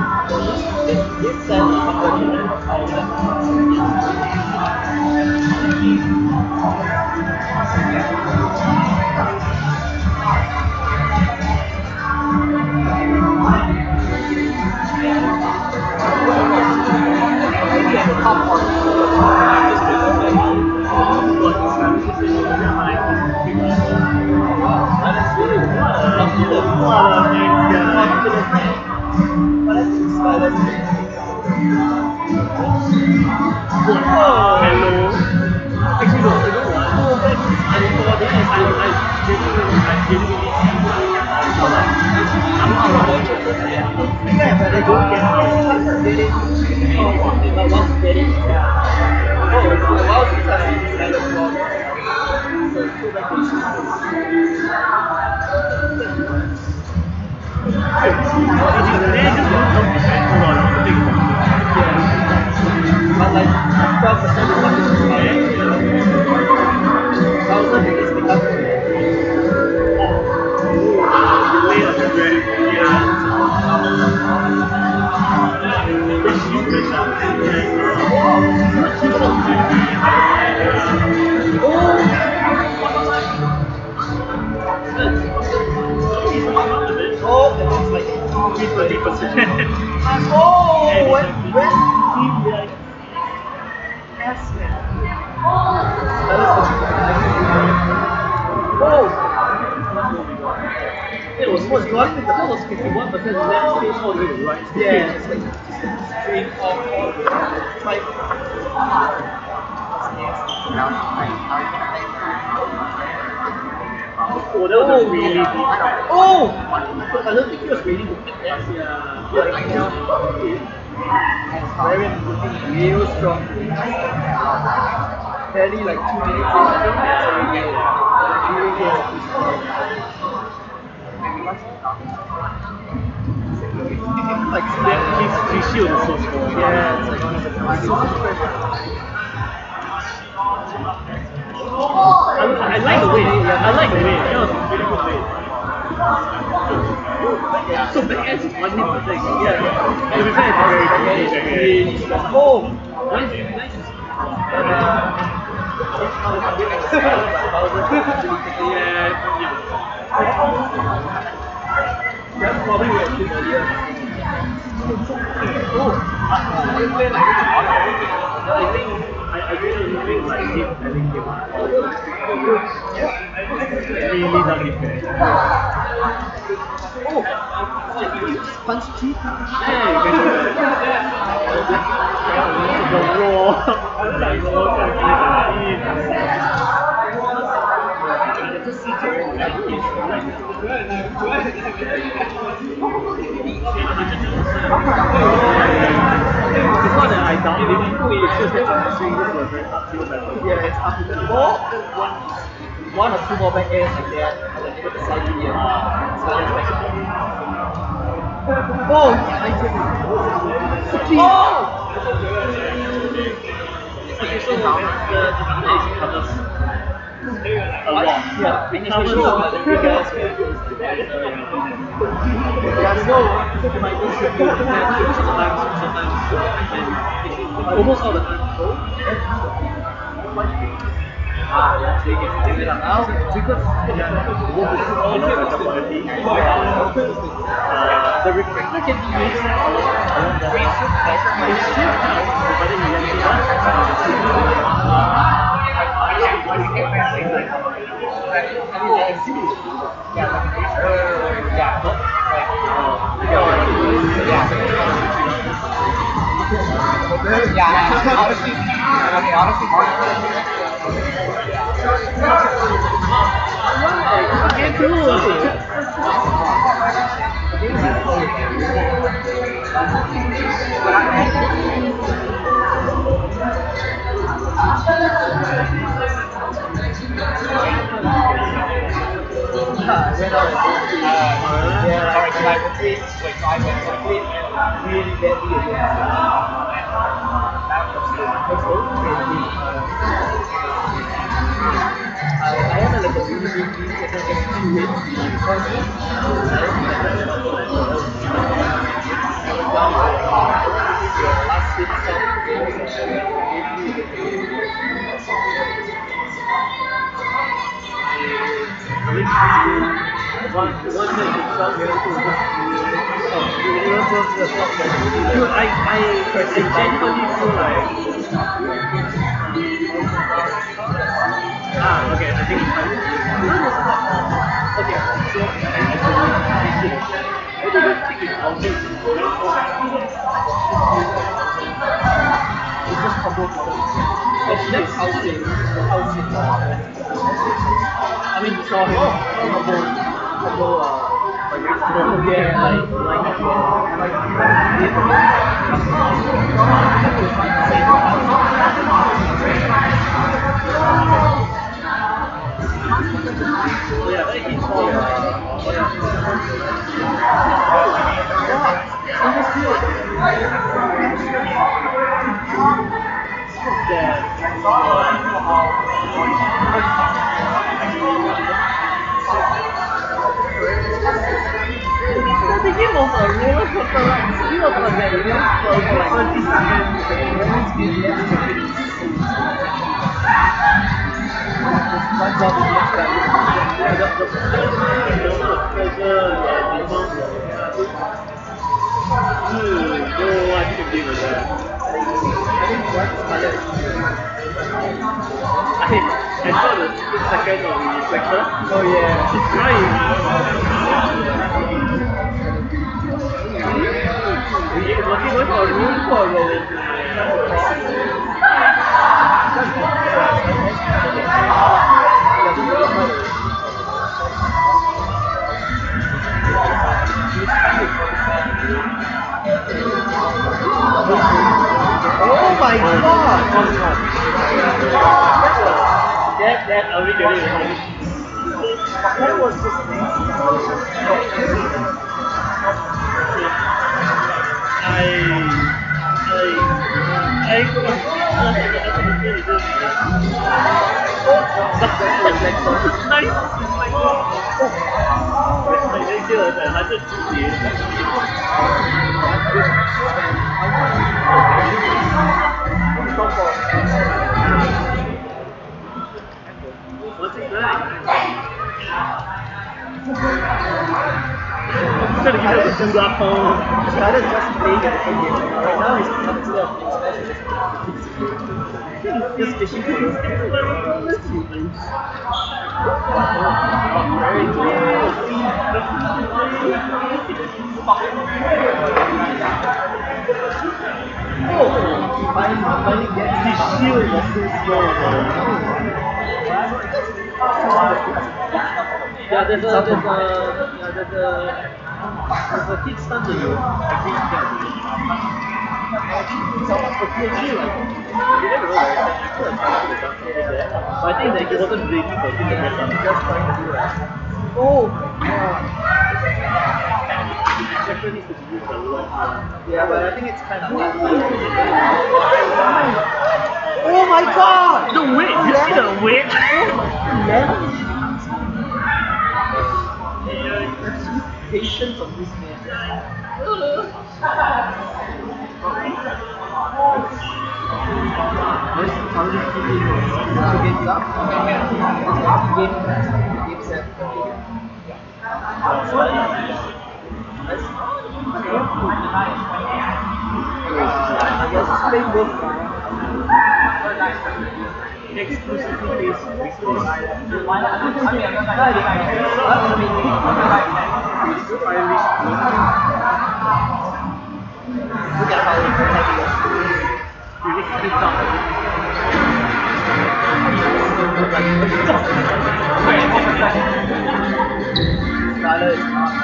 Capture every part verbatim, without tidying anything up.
This set is unfortunate. Almost all the time. Because the reflector can be used yeah, honestly, okay, honestly, okay, cool. Yeah, alright, can I complete? Wait, so I can complete really badly against I have like a really big team that can get two wins because One, one minute itself, you have to just oh, you were supposed to stop that. Dude, I, I, I genuinely feel like ah, okay, I think it's fine. Okay, so what do you think is outing? It's just combo products. It's next outing. Outing. I mean, so combo, combo, uh, like, yeah, like, like, like, yeah, like it's all, the game was a roller coaster ride. It was like that, you know, for like thirty seconds. My job is not that. The pressure, the amount of. Oh, I think a game like that. I think one pilot. I I saw the split second of the reflector. Oh yeah. It's crying. He's looking for a room for a roll. Oh my god! That, that, are we getting it? That was just I, I, I, I, Instead of giving it a two lap home, rather than just playing at the game. Right now, he's instead of playing just fishing for those things. Very good. Oh, he finally, finally gets his shield was so slow. Yeah, there's a, there's a, yeah, there's a, there's a hit stun to you. I think that. For P H G, like, you never know, right? I feel like trying to do the jump over there. But I think that he wasn't waiting for him to get some. He was just trying to do that. Oh my god. Checker needs to be used a lot. Yeah, but I think it's kind of hard. Oh my god! The wit! You see the wit? Yeah. Patience of this man. Let's already keep it two games up. Game, game set. Let's I guess it's playing both. Exclusively based on exclusive. Look at how heavy it is. Really keeps on. Scarlet is not.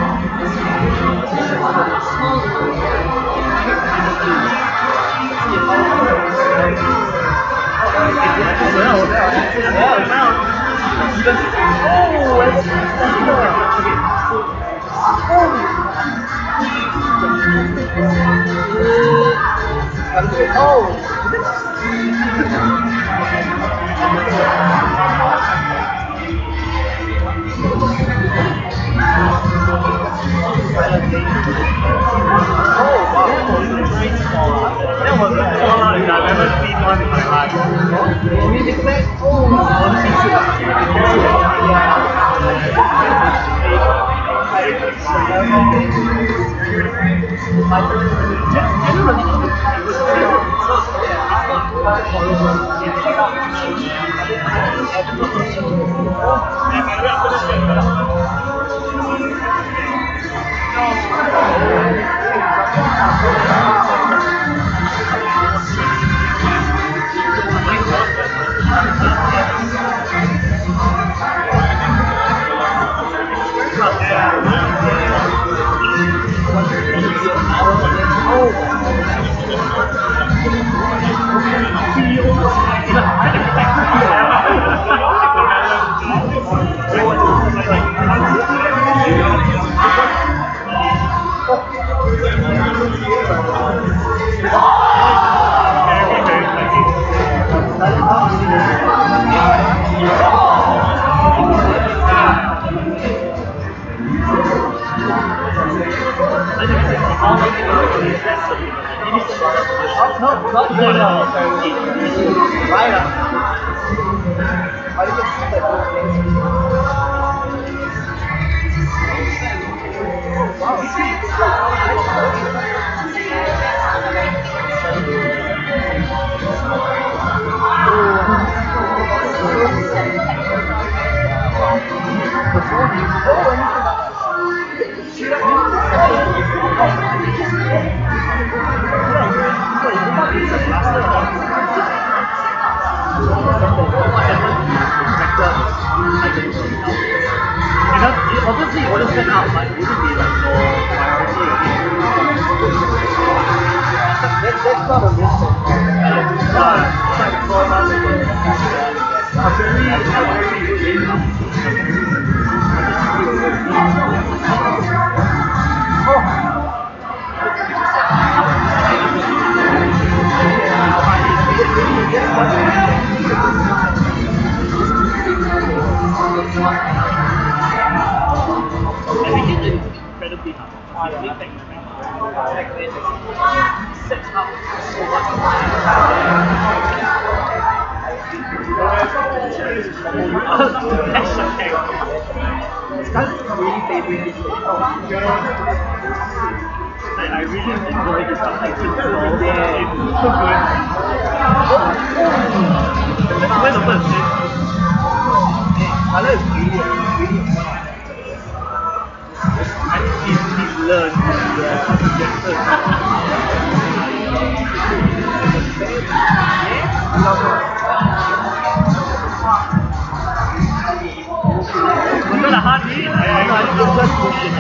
Well, well, now. Oh, let's see. Oh! Oh, wow. That was a call I've never seen one in my life. Music set? Oh, Obviously, it would have sent out, but it wouldn't be like more priority. That's, that's not a risk. It's not like four months ago. I'm very, I'm very good. I think it's incredibly hard. I think that sets up so much. That's okay. That's really favoring this game. I really enjoy this stuff. Like, it's so good. It's so good. Where's the first game? Color is really, really fun. I think he's, he's learned the projector. Was that a hard hit? I think it was just bullshit.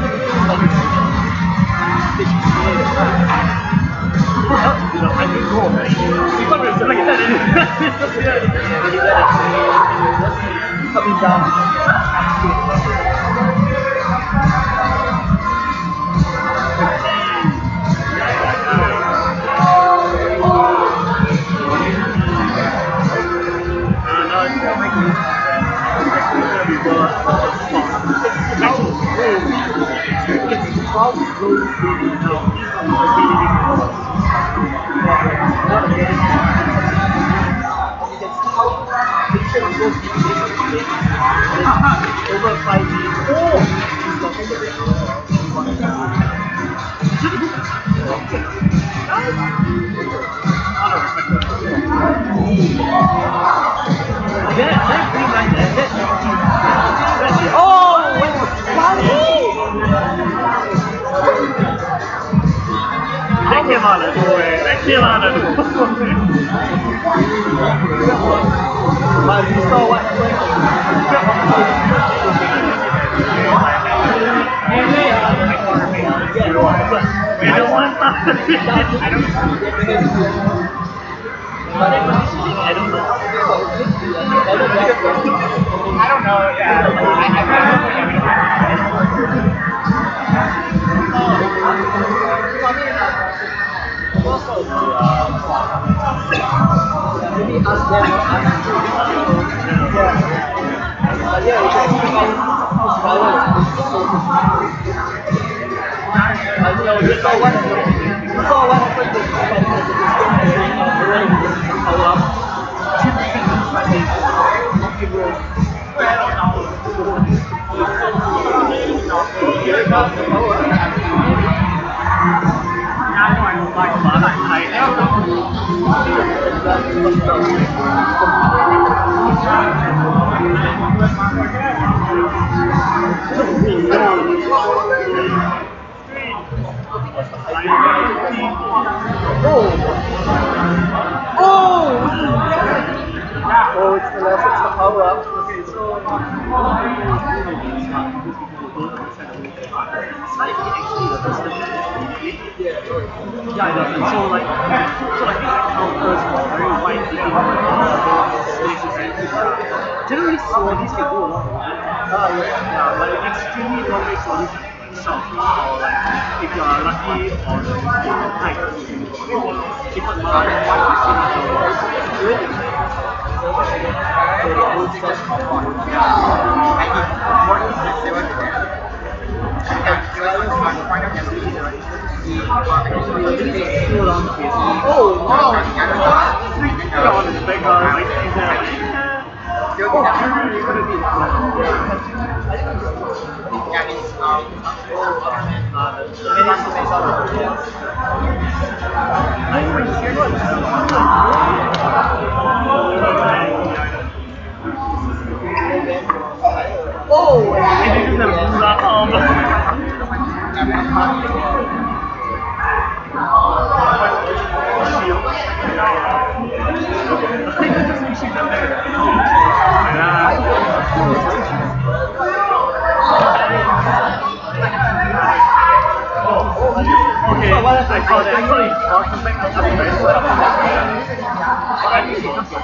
I can go, right? You can't really select that anyway. Coming down. Over five minutes. Oh! Yeah, that's pretty nice. Oh! That came out of nowhere. That came out of nowhere. But you saw what I don't want to. I don't I don't know. I don't know, yeah. I Maybe ask them or ask But yeah, it's actually I don't know, you saw what you saw what happened to power up. Chip like fun. I Oh! Oh, it's the last, it's the power up. Okay, so yeah, it doesn't. So like, so like these encounters for very wide digging generally swordies can do a lot. Ah, yeah. Yeah, like extremely long range swordies like short, or like if you are lucky on height, keep on mind one machine. Really? Oh, wow! Yeah, on the back, uh, like, is there, oh, you're gonna be, Yeah, it's um, uh, the minutes to make out. I'm pretty Oh! Maybe just have to wrap up. Okay, I saw that. Actually, welcome back to the I think it comes to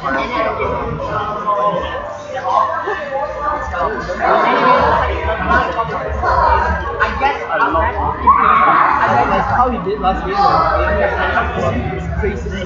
I guess I love like how you did last game. It's crazy.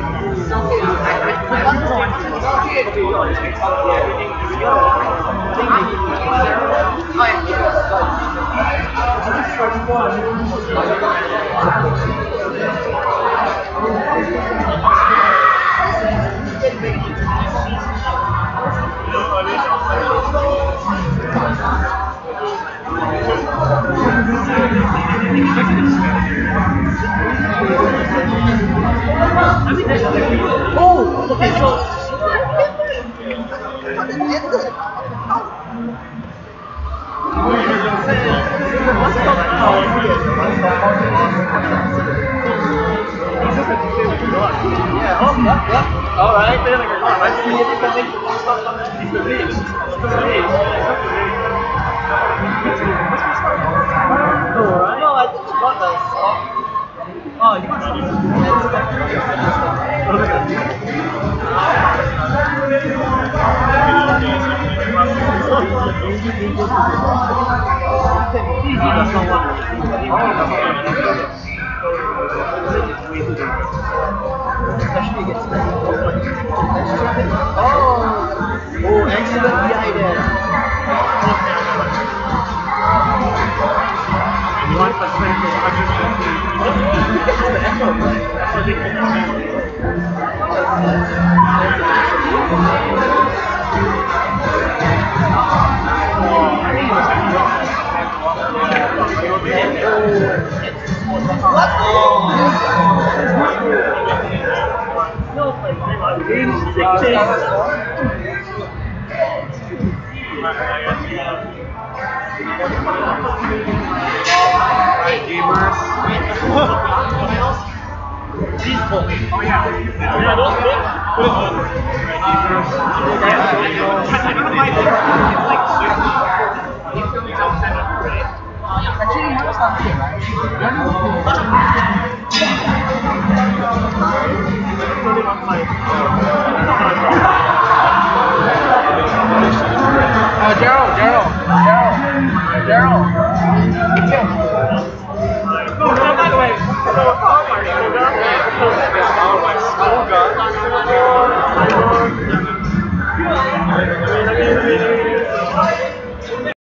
Oh, okay, so let's talk about yeah, oh, yeah, yeah. All right, then like a lot. I see it because it's the range. It's the range. No, right? No, I think you got the soft. Oh, you got Especially against the Oh! Oh, excellent behind there. one percent to one What? Alright, gamers. These both. Oh yeah. Yeah, those big. Put it on. I don't know why it's like Actually, you know something, right? only one side. Uh, Daryl, Daryl, Daryl, Daryl.